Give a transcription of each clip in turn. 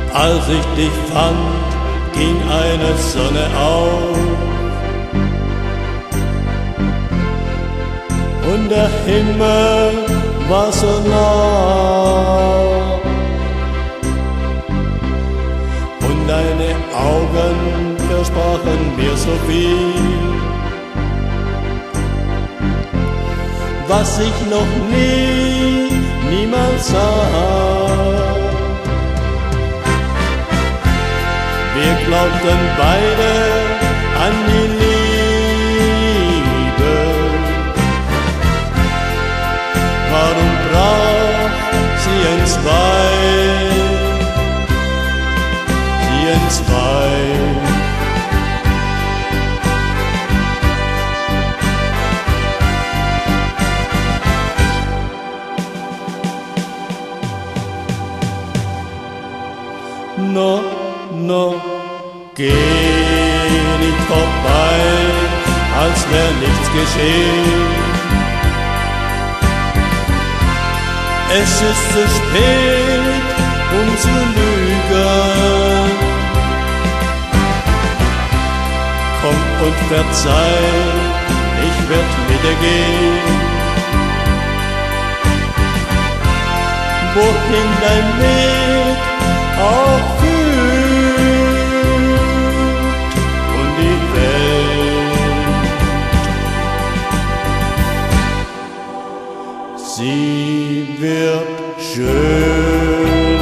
Als ich dich fand, ging eine Sonne auf und der Himmel war so nah und deine Augen versprachen mir so viel, was ich noch niemals sah. Wir glaubten beide an die Liebe. Warum brach sie entzwei? Sie entzwei. No, geh nicht vorbei, als wär nichts geschehen. Es ist zu spät, zu lügen. Komm und verzeih, ich werd wieder gehen. Wohin dein Weg auch führt und die Welt, sie wird schön.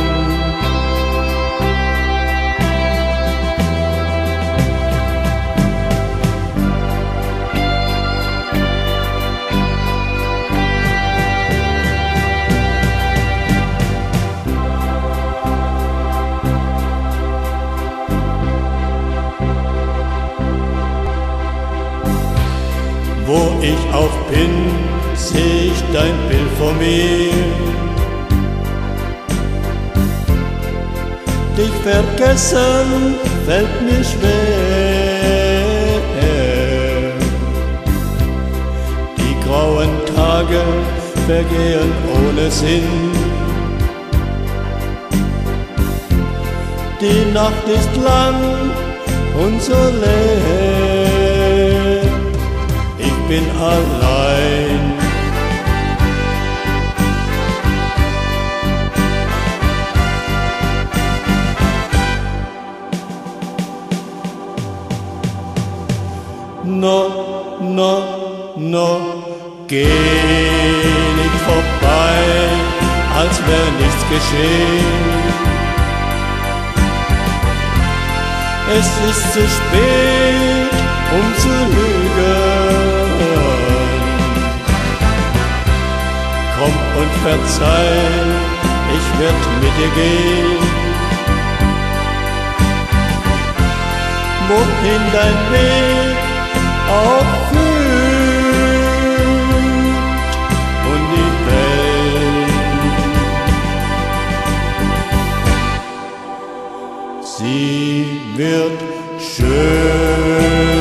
Wo ich auch bin, seh ich dein Bild vor mir. Dich vergessen fällt mir schwer. Die grauen Tage vergehen ohne Sinn. Die Nacht ist lang und so leer. Ich bin allein. No, geh nicht vorbei, als wär nichts geschehen. Es ist zu spät, zu lügen. Komm und verzeih, ich werd mit dir gehen. Wohin dein Weg auch führt und die Welt, sie wird schön.